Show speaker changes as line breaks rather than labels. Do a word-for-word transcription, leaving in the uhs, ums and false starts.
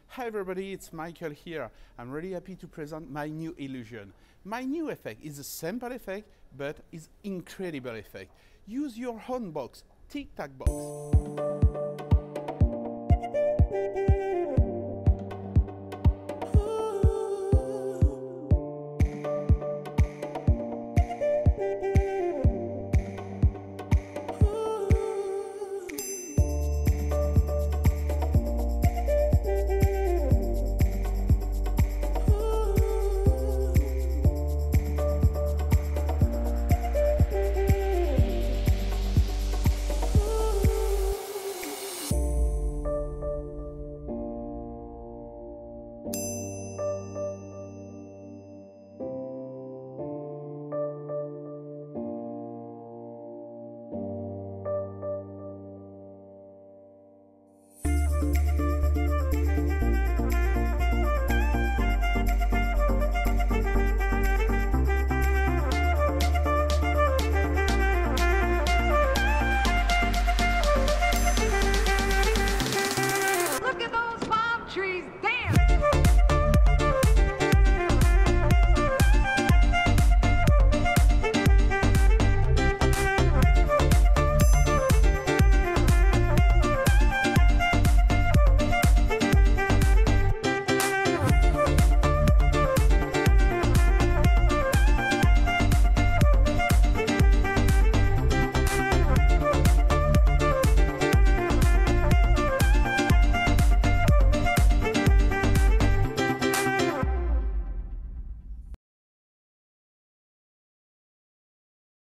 Hi everybody, it's Michael here. I'm really happy to present my new illusion. My new effect is a simple effect, but is incredible effect. Use your own box, tic-tac box.